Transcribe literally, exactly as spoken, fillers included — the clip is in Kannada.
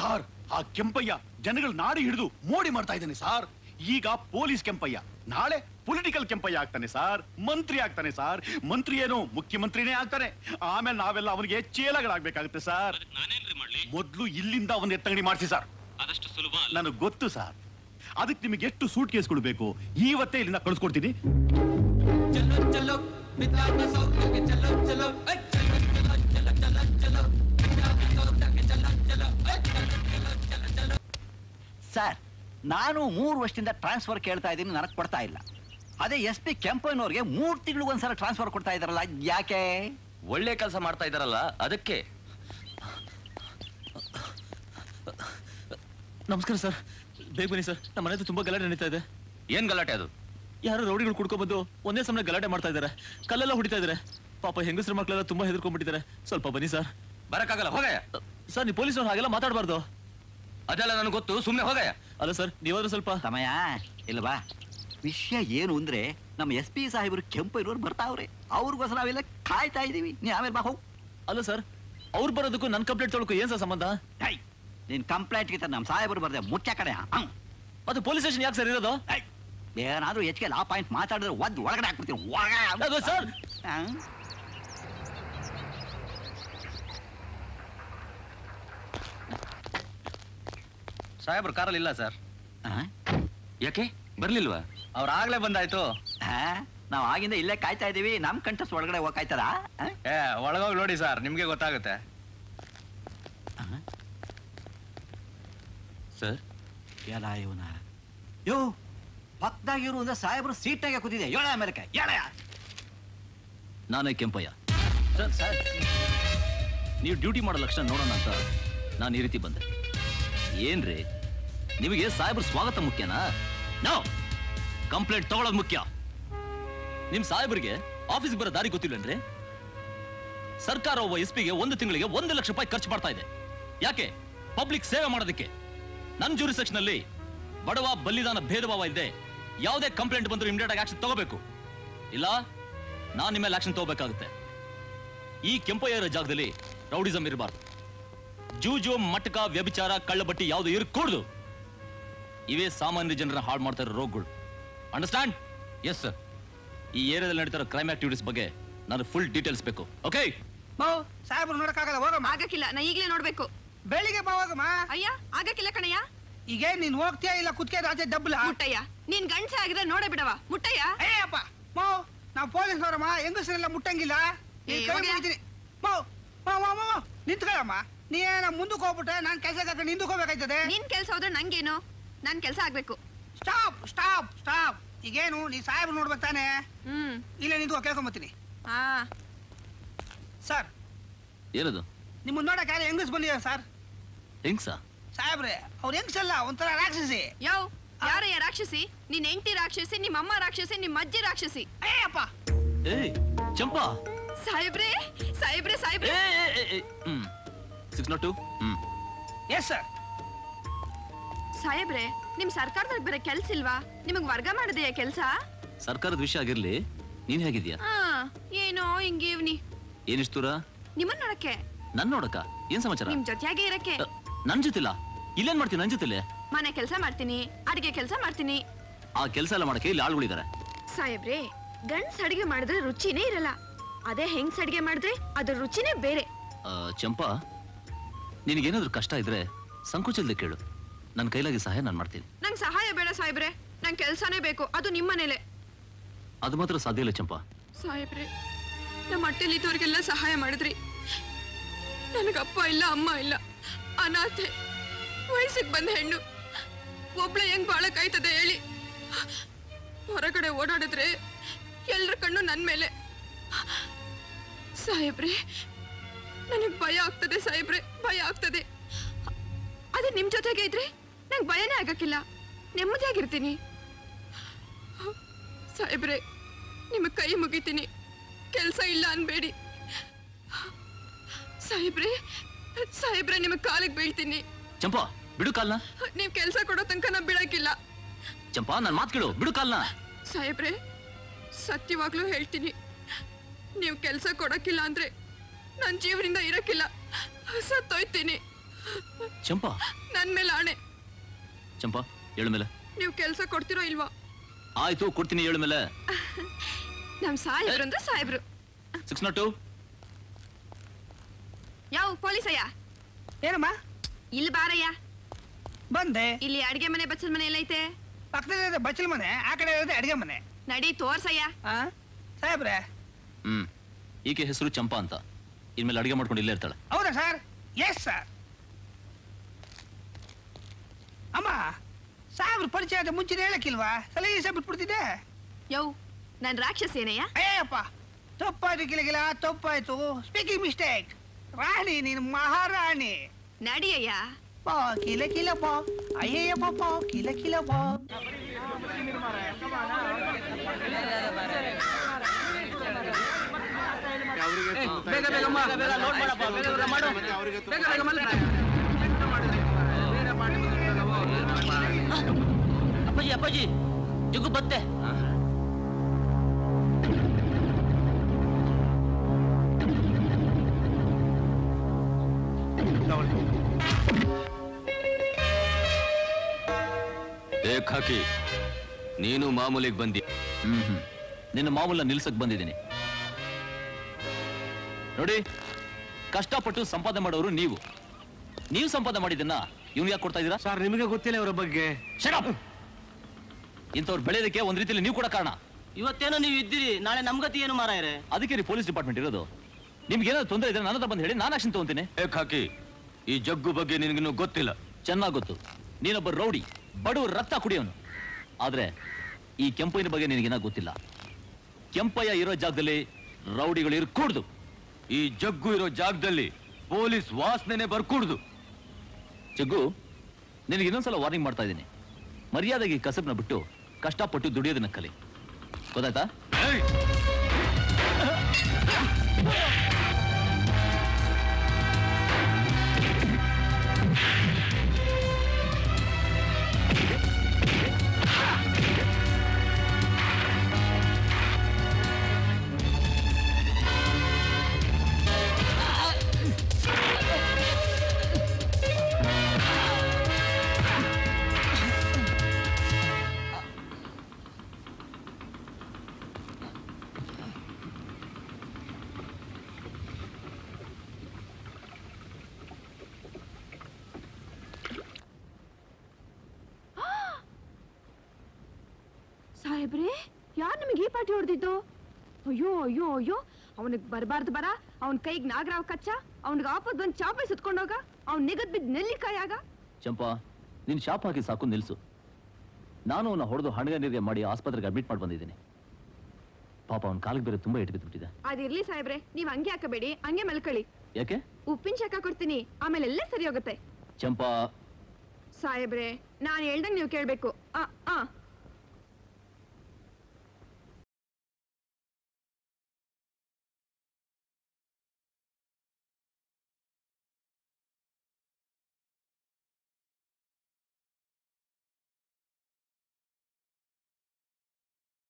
ಸಾರ್ ಆ ಕೆಂಪಯ್ಯ ಜನಗಳ ನಾಡಿ ಹಿಡಿದು ಮೋಡಿ ಮಾಡ್ತಾ ಇದ್ದಾನೆ ಸಾರ್. ಈಗ ಪೊಲೀಸ್ ಕೆಂಪಯ್ಯ, ನಾಳೆ ಪೊಲಿಟಿಕಲ್ ಕೆಂಪಯ್ಯ ಆಗ್ತಾನೆ ಸಾರ್, ಮಂತ್ರಿ ಆಗ್ತಾನೆ ಸಾರ್. ಮಂತ್ರಿ ಏನು ಮುಖ್ಯಮಂತ್ರಿನೇ ಆಗ್ತಾನೆ. ಆಮೇಲೆ ನಾವೆಲ್ಲ ಅವನಿಗೆ ಚೇಲಗಳಾಗ್ಬೇಕಾಗುತ್ತೆ ಸಾರ್. ಮೊದ್ಲು ಇಲ್ಲಿಂದ ಅವನ ಎತ್ತಂಗಡಿ ಮಾಡಿಸಿ ಸಾರ್. ಅದಷ್ಟು ಸುಲಭ ನನಗೆ ಗೊತ್ತು ಸಾರ್. ಅದಕ್ಕೆ ನಿಮಗೆ ಎಷ್ಟು ಸೂಟ್ ಕೇಸ್ಗಳು ಬೇಕು ಇವತ್ತೇ ಇಲ್ಲಿಂದ ಕಳಿಸ್ಕೊಡ್ತೀನಿ. ಸರ್, ನಾನು ಮೂರು ವರ್ಷದಿಂದ ಟ್ರಾನ್ಸ್ಫರ್ ಕೇಳ್ತಾ ಇದ್ದೀನಿ, ನನಗೆ ಕೊಡ್ತಾ ಇಲ್ಲ. ಅದೇ ಎಸ್ ಪಿ ಕೆಂಪಯ್ಯನವ್ರಿಗೆ ಮೂರು ತಿಂಗಳಿಗೆ ಒಂದ್ಸಲ ಟ್ರಾನ್ಸ್ಫರ್ ಕೊಡ್ತಾ ಇದಾರಲ್ಲ, ಯಾಕೆ? ಒಳ್ಳೆ ಕೆಲಸ ಮಾಡ್ತಾ ಇದಾರಲ್ಲ ಅದಕ್ಕೆ. ನಮಸ್ಕಾರ ಸರ್, ಬೇಗ ಬನ್ನಿ ಸರ್. ನಮ್ಮ ಮನೆದು ತುಂಬಾ ಗಲಾಟೆ ನಡೀತಾ ಇದೆ. ಏನ್ ಗಲಾಟೆ ಅದು? ಯಾರು ರೌಡಿಗಳು ಕುಡ್ಕೊಂಡ್ಬಂದು ಒಂದೇ ಸಮಯ ಗಲಾಟೆ ಮಾಡ್ತಾ ಇದಾರೆ, ಕಲ್ಲೆಲ್ಲ ಹೊಡಿತಾ ಇದಾರೆ. ಪಾಪ ಹೆಂಗಸರು ಮಕ್ಕಳೆಲ್ಲ ತುಂಬಾ ಹೆದರ್ಕೊಂಡ್ಬಿಟ್ಟಿದ್ದಾರೆ. ಸ್ವಲ್ಪ ಬನ್ನಿ ಸರ್. ಬರಕ್ಕಾಗಲ್ಲ, ಹೋಗಯ್ಯ. ಸರ್, ನೀವು ಪೊಲೀಸರು ಹಾಗೆಲ್ಲ ಮಾತಾಡಬಾರ್ದು. ಅದೆಲ್ಲ ನನಗೆ ಗೊತ್ತು, ಸುಮ್ಮನೆ ಹೋಗಯ್ಯ. ಅಲ್ಲ ಸರ್, ನೀವಾದ್ರೂ ಸ್ವಲ್ಪ ಸಮಯ ಇಲ್ವಾ? ವಿಷಯ ಏನು ಅಂದ್ರೆ ನಮ್ಮ ಎಸ್ ಪಿ ಸಾಹೇಬರು ಕೆಂಪಯ್ಯನವ್ರು ಬರ್ತಾವ್ರೆ, ಅವ್ರಿಗೋಸ್ಕರ ನಾವೆಲ್ಲ ಕಾಯ್ತಾ ಇದೀವಿ. ನೀ ಆಮೇಲೆ ಬಾ ಹೋಗು. ಅಲ್ಲ ಸರ್, ಅವ್ರು ಬರೋದಕ್ಕೂ ನನ್ ಕಂಪ್ಲೇಂಟ್ ತೊಳಕು ಏನ್ ಸರ್ ಸಂಬಂಧ? ನಿನ್ ಕಂಪ್ಲೇಂಟ್ ಗಿಂತ ನಮ್ಮ ಸಾಹೇಬರು ಬರ್ದೆ ಮುಖ್ಯ ಕಡೆ. ಅದು ಪೊಲೀಸ್ ಸ್ಟೇಷನ್ ಯಾಕೆ ಸರ್ ಇರೋದು? ಏನಾದ್ರೂ ಹೆಚ್ಚಿಗೆ ಲಾ ಪಾಯಿಂಟ್ ಮಾತಾಡಿದ್ರೆ ಒದ್ದು ಒಳಗಡೆ ಹಾಕ್ಬಿಡ್ತೀವಿ. ಸರ್ ಸಾಹೇಬ್ರು ಕಾರಲ್ಲಿ ಇಲ್ಲ ಸರ್. ಯಾಕೆ ಬರ್ಲಿಲ್ವಾ? ಅವ್ರ ಆಗ್ಲೇ ಬಂದಾಯ್ತು. ನಾವ್ ಆಗಿಂದ ಇಲ್ಲೇ ಕಾಯ್ತಾ ಇದೀವಿ. ನಮ್ ಕಂಠಸ್ ಒಳಗಡೆ ಹೋಗ್ತಾರ. ಏ ಒಳಗೋಗಿ ನೋಡಿ ಸರ್, ನಿಮ್ಗೆ ಗೊತ್ತಾಗುತ್ತೆ. ಸರ್ ಎಲ್ಲ ಇವನ ಯೋ ಪಕ್ಕದಾಗಿರು ಅಂದ್ರೆ ಸಾಹೇಬ್ರು ಸೀಟಾಗೆ ಕೂತಿದೆ. ಏಳ ಅಮೆರಿಕ ಏಳಯ. ನಾನೇ ಕೆಂಪಯ್ಯ ಸರ್. ಸರ್, ನೀವು ಡ್ಯೂಟಿ ಮಾಡೋ ಲಕ್ಷಣ ನೋಡೋಣ ಅಂತ ನಾನು ಈ ರೀತಿ ಬಂದೆ. ಏನ್ರಿ, ನಿಮಗೆ ಸಾಹೇಬ್ರ ಸ್ವಾಗತ ಮುಖ್ಯನಾ? ನೋ, ಕಂಪ್ಲೇಂಟ್ ತಗೊಳ್ಳೋದು ಮುಖ್ಯ. ನಿಮ್ ಸಾಹೇಬ್ರಿಗೆ ಆಫೀಸ್ ಬರೋ ದಾರಿ ಗೊತ್ತಿಲ್ಲನ್ರಿ? ಸರ್ಕಾರ ಒಬ್ಬ ಎಸ್ ಪಿಗೆ ಒಂದು ತಿಂಗಳಿಗೆ ಒಂದು ಲಕ್ಷ ರೂಪಾಯಿ ಖರ್ಚು ಮಾಡ್ತಾ ಇದೆ. ಯಾಕೆ? ಪಬ್ಲಿಕ್ ಸೇವೆ ಮಾಡೋದಕ್ಕೆ. ನನ್ನ ಜೂರಿ ಸೆಕ್ಷನ್ ಅಲ್ಲಿ ಬಡವ ಬಲ್ಲಿದಾನ ಭೇದ ಭಾವ ಇಲ್ಲದೆ ಯಾವುದೇ ಕಂಪ್ಲೇಂಟ್ ಬಂದರೂ ಇಮಿಡಿಯೇಟ್ ಆಗಿ ಆಕ್ಷನ್ ತಗೋಬೇಕು. ಇಲ್ಲ ನಾನು ನಿಮ್ಮ ಮೇಲೆ ಆಕ್ಷನ್ ತಗೋಬೇಕಾಗುತ್ತೆ. ಈ ಕೆಂಪಯ್ಯರ ಜಾಗದಲ್ಲಿ ರೌಡಿಸಂ ಇರಬಾರ್ದು. ಜೂಜು, ಮಟಕ, ವ್ಯಭಿಚಾರ, ಕಳ್ಳಬಟ್ಟಿ ಯಾವುದು ಇರಕೂಡ್ದು. ಇವೇ ಸಾಮಾನ್ಯ ಜನರನ್ನ ಹಾಳು ಮಾಡ್ತಾ ಇರೋ ರೋಗಗಳು. ಅಂಡರ್ಸ್ಟ್ಯಾಂಡ್? Yes sir. ಈ ಏರಿಯಾದಲ್ಲಿ ನಡೀತಿರೋ ಕ್ರೈಮ್ ಆಕ್ಟಿವಿಟೀಸ್ ಬಗ್ಗೆ ನಾನು ಫುಲ್ ಡೀಟೇಲ್ಸ್ ಬೇಕು. ಓಕೆ? ಸಾಹೇಬ್ರು ನೋಡಕ್ಕಾಗಲ್ಲ, ಹೋಗಮ್ಮ. ಆಗಕ್ಕಿಲ್ಲ, ನಾ ಈಗಲೇ ನೋಡ್ಬೇಕು. ಬೆಳಿಗ್ಗೆ ಬಾ, ಹೋಗಮ್ಮ. ಅಯ್ಯ, ಆಗಕ್ಕಿಲ್ಲ ಕಣಯ್ಯ. ಈಗ ನೀನ್ ಹೋಗ್ತೀಯಾ ಇಲ್ಲ ಕುತ್ಕೆ ರಾಜೆ ಡಬ್ಬಲ? ಮುಟ್ಟಯ್ಯ, ನೀನ್ ಗಂಡಸ ಆಗಿದ್ರೆ ನೋಡೇ ಬಿಡವ. ಮುಟ್ಟಯ್ಯ. ಅಯ್ಯಪ್ಪ ಮೋ, ನಾವು ಪೊಲೀಸ್ನವರಮ್ಮ, ಹೆಂಗಸರೆಲ್ಲ ಮುಟ್ಟಂಗಿಲ್ಲ. ನಿಂತ್ಕೊಳ್ಳಮ್ಮ. ನೀನ ಮುಂದಕ್ಕೆ ಹೋಗ್ಬಿಟ್ಟೆ, ನಾನ್ ಕೆಲಸ ಹಿಂದಕ್ಕೆ ಹೋಗ್ಬೇಕಾಯ್ತದೆ. ನಿನ್ ಕೆಲ್ಸ ಹೋದ್ರೆ ನಂಗೇನು? ನನ್ ಕೆಲ್ಸ ಆಗ್ಬೇಕು. Stop stop stop. ಈಗೇನು ನೀ ಸಾಹೇಬ್ರು ನೋಡ್ಬೇಕು ತಾನೆ? ಹ್ಮ್, ಇಲ್ಲ ನಿಂತ್ಕೋ, ಕೇಳ್ಕೊಂಬತ್ತೀನಿ. ಹಾ ಸರ್, ಏನದು? ನಿಮ್ಮನ್ನ ನೋಡಕ್ ಯಾರು ಹೆಂಗಸ್ ಬಂದಿದ್ದಾರೆ ಸರ್? ಹೆಂಗ್ಸ? ಸಾಹೇಬ್ರೆ, ಅವ್ರು ಹೆಂಗ್ಸಲ್ಲ, ಒಂಥರ ರಾಕ್ಷಸಿ. ಯಾವ ಯಾರಯ್ಯ ರಾಕ್ಷಸಿ? ನಿನ್ ಹೆಂಡತಿ ರಾಕ್ಷಸಿ, ನಿಮ್ಮ ಅಮ್ಮ ರಾಕ್ಷಸಿ, ನಿಮ್ಮ ಅಜ್ಜಿ ರಾಕ್ಷಸಿ. ಅಯ್ಯಪ್ಪ. ಏಯ್ ಚಂಪಾ. ಸಾಹೇಬ್ರೆ ಸಾಹೇಬ್ರೆ ಸಾಹೇಬ್ರೆ. Hmm six not two. Hmm yes sir. ಸಾಹೇಬ್ರೆ, ನಿಮ್ ಸರ್ಕಾರದಲ್ಲಿ ಬೇರೆ ಕೆಲ್ಸ ಇಲ್ವಾ? ನಿಮಗ್ ವರ್ಗ ಮಾಡಿದೆಯಾ ಕೆಲ್ಸ? ಸರ್ಕಾರದ ವಿಷಯ ಆಗಿರ್ಲಿ, ನೀನ್ ಹೇಗಿದ್ಯಾ? ಹಾ, ಏನೋ ಹಿಂಗೇವ್ನಿ. ಏನಿಷ್ಟೂರ? ನಿಮ್ಮನ್ ನೋಡಕ್ಕೆ. ನನ್ ನೋಡಕ? ಏನ್ ಸಮಾಚಾರ? ನಿಮ್ ಜೊತೆಯಾಗೆ ಇರಕ್ಕೆ. ನನ್ ಜೊತಿಲ್ಲ? ಇಲ್ಲೇನ್ ಮಾಡ್ತೀನಿ ನನ್ ಜೊತೆಲೆ? ಮನೆ ಕೆಲ್ಸ ಮಾಡ್ತೀನಿ, ಅಡಿಗೆ ಕೆಲ್ಸ ಮಾಡ್ತೀನಿ. ಆ ಕೆಲ್ಸ ಎಲ್ಲ ಮಾಡಕ್ಕೆ ಇಲ್ಲಿ ಆಳುಗಳಿದ್ದಾರೆ. ಸಾಹೇಬ್ರೆ, ಗಂಡ್ಸ್ ಅಡಿಗೆ ಮಾಡಿದ್ರೆ ರುಚಿನೇ ಇರಲ್ಲ. ಅದೇ ಹೆಂಗ್ಸ್ ಅಡಿಗೆ ಮಾಡಿದ್ರೆ ಅದ್ರ ರುಚಿನೇ ಬೇರೆ. ಚಂಪಾ, ನಿನಗೇನಾದ್ರೂ ಕಷ್ಟ ಇದ್ರೆ ಸಂಕೋಚಲ್ದೆ ಕೇಳು, ನನ್ನ ಕೈಲಾಗಿ ಸಹಾಯ ನಾನು ಮಾಡ್ತೀನಿ. ನಂಗೆ ಸಹಾಯ ಬೇಡ ಸಾಹೇಬ್ರೆ, ನಂಗೆ ಕೆಲ್ಸನೇ ಬೇಕು, ಅದು ನಿಮ್ಮ ಮನೇಲೆ. ಅದು ಮಾತ್ರ ಸಾಧ್ಯ ಇಲ್ಲ ಚಂಪಾ. ಸಾಹೇಬ್ರೆ, ನಮ್ಮ ಅಟ್ಟೆಲಿ ಇದ್ದವ್ರಿಗೆಲ್ಲ ಸಹಾಯ ಮಾಡಿದ್ರಿ. ನನಗಪ್ಪ ಇಲ್ಲ, ಅಮ್ಮ ಇಲ್ಲ, ಅನಾಥೆ, ವಯಸ್ಸಿಗೆ ಬಂದ ಹೆಣ್ಣು. ಒಬ್ಳೆ ಹೆಂಗ್ ಬಾಳಕಾಯ್ತದೆ ಹೇಳಿ? ಹೊರಗಡೆ ಓಡಾಡಿದ್ರೆ ಎಲ್ರ ಕಣ್ಣು ನನ್ ಮೇಲೆ. ಸಾಹೇಬ್ರೆ, ನನಗ್ ಭಯ ಆಗ್ತದೆ ಸಾಹೇಬ್ರೆ, ಭಯ ಆಗ್ತದೆ. ಅದೇ ನಿಮ್ ಜೊತೆಗೆ ಇದ್ರೆ ನಂಗೆ ಭಯನೇ ಆಗಕ್ಕಿಲ್ಲ, ನೆಮ್ಮದಿಯಾಗಿರ್ತೀನಿ. ಸಾಹೇಬ್ರೆ, ನಿಮಗ್ ಕೈ ಮುಗಿತೀನಿ, ಕೆಲ್ಸ ಇಲ್ಲ ಅನ್ಬೇಡಿ. ಸಾಹೇಬ್ರೆ ಸಾಹೇಬ್ರೆ, ನಿಮಗ್ ಕಾಲಿಗೆ ಬೀಳ್ತೀನಿ. ಚಂಪಾ, ಬಿಡು ಕಾಲ್ನ. ನೀವ್ ಕೆಲ್ಸ ಕೊಡೋ ತನಕ ನಾ ಬಿಡಕ್ಕಿಲ್ಲ. ಚಂಪಾ, ನನ್ ಮಾತು ಕೇಳು, ಬಿಡು ಕಾಲ್ನ. ಸಾಹೇಬ್ರೆ, ಸತ್ಯವಾಗ್ಲೂ ಹೇಳ್ತೀನಿ, ನೀವು ಕೆಲ್ಸ ಕೊಡಕ್ಕಿಲ್ಲ ಅಂದ್ರೆ ನನ್ ಜೀವನದಿಂದ ಇರಕ್ಕಿಲ್ಲ, ಸತ್ತೋಯ್ತೀನಿ. ಚಂಪಾ ನನ್ ಮೇಲೆ ಆಣೆ. ಚಂಪಾ ಏಳು ಮೇಲೆ. ನೀವು ಕೆಲ್ಸ ಕೊಡ್ತಿರೋ ಇಲ್ವಾ? ಆಯ್ತು ಕೊಡ್ತೀನಿ, ಏಳು ಮೇಲೆ. ನಮ್ ಸಾಹೇಬ್ರು ಅಂದ್ರೆ ಸಾಹೇಬ್ರು. Six not two. ಯಾವ ಪೊಲೀಸಯ್ಯ? ಏನಮ್ಮ? ಇಲ್ಲಿ ಬಾರಯ್ಯ. ಬಂದೆ. ಇಲ್ಲಿ ಅಡಿಗೆ ಮನೆ ಬಚ್ಚಲ ಮನೆ ಎಲ್ಲೈತೆ? ಪಕ್ಕದಲ್ಲಿ ಬಚ್ಚಲ ಮನೆ, ಆ ಕಡೆ ಇರೋದೇ ಅಡಿಗೆ ಮನೆ. ನಡಿ ತೋರ್ಸಯ್ಯ. ಆ ಸಾಹೇಬ್ರೆ. ಹ್ಮ್ ಈಕೆ ಹೆಸರು ಚಂಪಾ ಅಂತ. ಇನ್ಮೇಲೆ ಅಡಿಗೆ ಮಾಡ್ಕೊಂಡು ಇಲ್ಲೇ ಇರ್ತಾಳೆ. ಹೌದಾ ಸರ್? Yes sir. ಅಮ್ಮ ಸಾಹೇಬ್ರು ಪರಿಚಯ ಆದ ಮುಂಚೆನೆ ಹೇಳಕ್ಕಿಲ್ವಾ? ಸಲೀಸ ಬಿಟ್ಬಿಡ್ತಿದ್ದೆ. ಯೋ ನನ್ ರಾಕ್ಷಸ ಏನಯ್ಯ? ಅಯ್ಯಪ್ಪ ತಪ್ಪಾಯ್ತು ಕಿಲಕಿಲ, ತಪ್ಪಾಯ್ತು. Speaking mistake. ರಾಣಿ ನೀನು ಮಹಾರಾಣಿ. ನಡಿಯಯ್ಯ. ಪಾ ಕಿಲ ಕಿಲ ಪಾ, ಅಯ್ಯಯ್ಯಪ್ಪ ಪಾ ಕಿಲ ಕಿಲ ಪಾ. ಬೇಗ ಬೇಗ ಲೋಡ್ ಮಾಡಪ್ಪ, ಬೇಗ ಬೇಗ ಮಾಡು, ಬೇಗ ಬೇಗ ಮಾಡು. ಅಪ್ಪಾಜಿ ಅಪ್ಪಾಜಿ ಜಗ್ಗು ಬತ್ತೆ. ಹಾಕಿ ನೀನು ಮಾಮೂಲಿಗೆ ಬಂದಿ. ಹ್ಮ್ ಹ್ಮ್ ನಿನ್ನ ಮಾಮೂಲ ನಿಲ್ಸಕ್ ಬಂದಿದ್ದೀನಿ ನೋಡಿ. ಕಷ್ಟಪಟ್ಟು ಸಂಪಾದನೆ ಮಾಡೋರು ನೀವು. ನೀವು ಸಂಪಾದನೆ ಮಾಡಿದ್ದನ್ನ ಇವ್ನು ಯಾಕೆ ಕೊಡ್ತಾ ಇದೀರಾ? ಸರ್ ನಿಮಗೆ ಗೊತ್ತಿಲ್ಲ ಇವರ ಬಗ್ಗೆ. ಇಂಥವ್ರು ಬೆಳೆಯೋದಕ್ಕೆ ಒಂದ್ ರೀತಿಯಲ್ಲಿ ನೀವು ಕೂಡ ಕಾರಣ. ಇವತ್ತೇನೋ ನೀವು ಇದ್ದೀರಿ, ನಾಳೆ ನಮ್ಗತಿ ಏನು ಮಾರಾಯರೆ? ಅದಕ್ಕೆ ರೀ ಪೊಲೀಸ್ ಡಿಪಾರ್ಟ್ಮೆಂಟ್ ಇರೋದು. ನಿಮ್ಗೆ ಏನಾದ್ರು ತೊಂದರೆ ಇದ್ರೆ ನನ್ನ ಹತ್ರ ಬಂದು ಹೇಳಿ, ನಾನು ಆಕ್ಷನ್ ತಗೊಂತೀನಿ. ಹಾಕಿ ಈ ಜಗ್ಗು ಬಗ್ಗೆ ನಿನಗಿನ್ನೂ ಗೊತ್ತಿಲ್ಲ. ಚೆನ್ನಾಗ್ ಗೊತ್ತು. ನೀನೊಬ್ಬ ರೌಡಿ, ಬಡವರು ರಕ್ತ ಕುಡಿಯೋನು. ಆದ್ರೆ ಈ ಕೆಂಪಯ್ಯನ ಬಗ್ಗೆ ನಿನಗೇನ ಗೊತ್ತಿಲ್ಲ. ಕೆಂಪಯ್ಯ ಇರೋ ಜಾಗದಲ್ಲಿ ರೌಡಿಗಳು ಇರ್ಕೂಡ್ದು. ಈ ಜಗ್ಗು ಇರೋ ಜಾಗದಲ್ಲಿ ಪೊಲೀಸ್ ವಾಸನೆ ಬರ್ಕೂಡ್ದು. ಜಗ್ಗು, ನಿನಗೆ ಇನ್ನೊಂದ್ಸಲ ವಾರ್ನಿಂಗ್ ಮಾಡ್ತಾ ಇದ್ದೀನಿ. ಮರ್ಯಾದೆಗೆ ಕಸಬ್ನ ಬಿಟ್ಟು ಕಷ್ಟಪಟ್ಟು ದುಡಿಯೋದನ್ನ ಕಲಿ, ಗೊತ್ತಾಯ್ತಾ? ಸಾಹೇಬ್ರೆ, ಯಾರು ನಿಮಗೆ ಈ ಪಾಟಿ ಹೊಡೆದಿದ್ದು? ಅಯ್ಯೋ ಅಯ್ಯೋ ಅಯ್ಯೋ, ಅವನಿಗೆ ಬರಬಾರ್ದು ಬರ. ಅವನ ಕೈಗೆ ನಾಗರಾವ್ ಕಚ್ಚ, ಅವನಿಗೆ ಆಪದ್ ಬಂದು ಚಾಪೆ ಸುತ್ಕೊಂಡೋಗ, ಅವ್ನ್ ನಿಗದ್ ಬಿದ್ದು ನೆಲ್ಲಿಕಾಯಾಗ. ಚಂಪಾ, ನಿನ್ ಶಾಪ್ ಹಾಕಿ ಸಾಕು, ನಿಲ್ಸು. ನಾನು ಅವನ ಹೊಡೆದು ಹಣಗ ನೀರಿಗೆ ಮಾಡಿ ಆಸ್ಪತ್ರೆಗೆ ಅಡ್ಮಿಟ್ ಮಾಡಿ ಬಂದಿದ್ದೀನಿ. ಪಾಪ ಅವನ ಕಾಲಿಗೆ ಬೇರೆ ತುಂಬಾ ಇಟ್ಟು ಬಿಟ್ಟಿದೆ. ಅದಿರ್ಲಿ ಸಾಹೇಬ್ರೆ, ನೀವ್ ಹಂಗೆ ಹಾಕಬೇಡಿ, ಹಂಗೆ ಮಲ್ಕೊಳ್ಳಿ. ಯಾಕೆ? ಉಪ್ಪಿನ ಶಾಖ ಕೊಡ್ತೀನಿ, ಆಮೇಲೆ ಎಲ್ಲ ಸರಿ ಹೋಗುತ್ತೆ. ಚಂಪಾ ಸಾಹೇಬ್ರೆ, ನಾನು ಹೇಳ್ದಂಗ್ ನೀವು ಕೇಳ್ಬೇಕು. ಆ ಆ